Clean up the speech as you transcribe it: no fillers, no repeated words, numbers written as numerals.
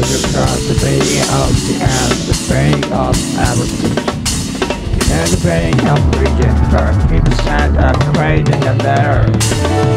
across the beating of the end, the beating of everything. And the beating of region, 30% of creating a letter.